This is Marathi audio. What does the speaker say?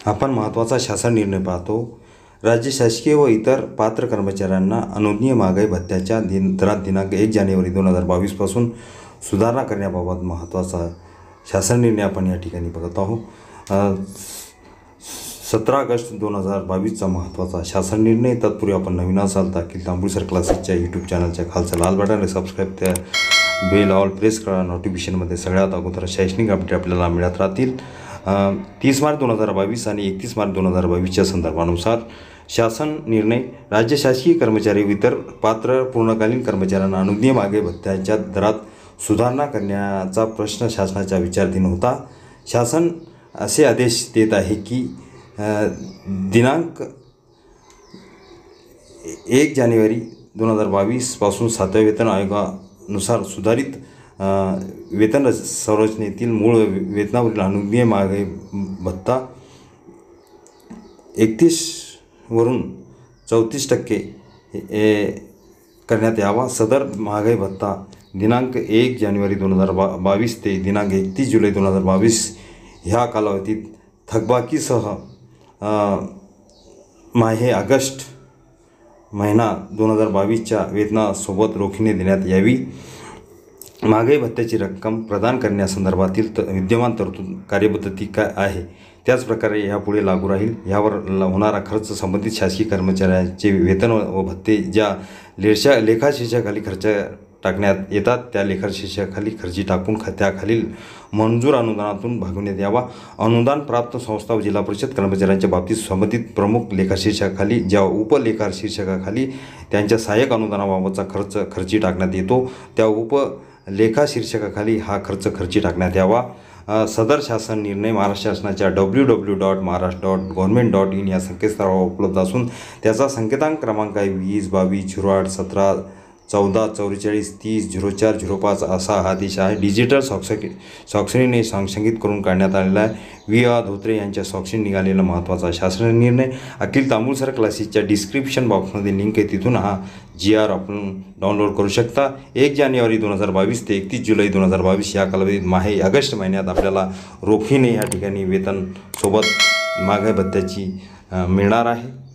आपण महत्त्वाचा शासन निर्णय पाहतो। राज्य शासकीय व इतर पात्र कर्मचाऱ्यांना अनुज्ञेय महागाई भत्त्याच्या दरात दिनांक 1 जानेवारी 2022 पासून सुधारणा करण्याबाबत महत्त्वाचा शासन निर्णय आपण या ठिकाणी बघत आहोत। 17 ऑगस्ट 2022चा महत्त्वाचा शासन निर्णय। तत्पूर्वी आपण नवीन असाल तर अखिल तांबुळसर क्लासेसच्या यूट्यूब चॅनलच्या खालचं लाल बटन सबस्क्राईब त्या बेल ऑल प्रेस करा। नोटिफिकेशनमध्ये सगळ्यात अगोदर शैक्षणिक अपडेट आपल्याला मिळत राहतील। 30 मार्च 2022 आणि 31 मार्च 2022च्या संदर्भानुसार शासन निर्णय। राज्य शासकीय कर्मचारी व इतर पात्र पूर्णकालीन कर्मचाऱ्यांना अनुज्ञेय महागाई भत्त्याच्या दरात सुधारणा करण्याचा प्रश्न शासनाच्या विचाराधीन होता। शासन असे आदेश देत आहे की दिनांक 1 जानेवारी 2022 पासून 7व्या वेतन आयोगानुसार सुधारित वेतन संरचनेतील मूळ वेतनावरील अनुज्ञेय महागाई भत्ता 31 वरून 34% करण्यात यावा। सदर महागाई भत्ता दिनांक 1 जानेवारी 2022 ते दिनांक 31 जुलै 2022 ह्या कालावधीत थकबाकीसह माहे ऑगस्ट महिना 2022च्या वेतनासोबत रोखीने देण्यात यावी। महागाई भत्त्याची रक्कम प्रदान करण्यासंदर्भातील विद्यमान तरतूद कार्यपद्धती काय आहे त्याच प्रकारे यापुढे लागू राहील। यावर होणारा खर्च संबंधित शासकीय कर्मचाऱ्यांचे वेतन व भत्ते ज्या लेखाशीर्षाखाली खर्च टाकण्यात येतात त्या लेखाशीर्षाखाली खर्ची टाकून खात्याखालील मंजूर अनुदानातून भागवण्यात यावा। अनुदान प्राप्त संस्था व जिल्हा परिषद कर्मचाऱ्यांच्या बाबतीत संबंधित प्रमुख लेखाशीर्षाखाली ज्या उपलेखाशीर्षाखाली त्यांच्या सहाय्यक अनुदानाबाबतचा खर्ची टाकण्यात येतो त्या उपलेखाशीर्षाखाली हा खर्ची टाकण्यात यावा। सदर शासन निर्णय महाराष्ट्र शासनाच्या www.maharashtra.government.in या संकेतस्थळावर उपलब्ध असून त्याचा संकेतांक क्रमांक आहे 20 22 08 17 14 44 30 04 05 असा हा आदेश आहे। डिजिटल स्वाक्षरीने संक्षिप्त करून काढण्यात आलेला आहे। V.A. धोत्रे यांच्या स्वाक्षरी निघालेला महत्त्वाचा शासन निर्णय। अखिल तांबुळसर क्लासेसच्या डिस्क्रिप्शन बॉक्समध्ये लिंक आहे, तिथून हा GR आपण डाउनलोड करू शकता। 1 जानेवारी 2022 ते 31 जुलै 2022 या कालावधीत माहे ऑगस्ट महिन्यात आपल्याला रोखीने या ठिकाणी वेतन सोबत महागाई भत्त्याची मिळणार आहे।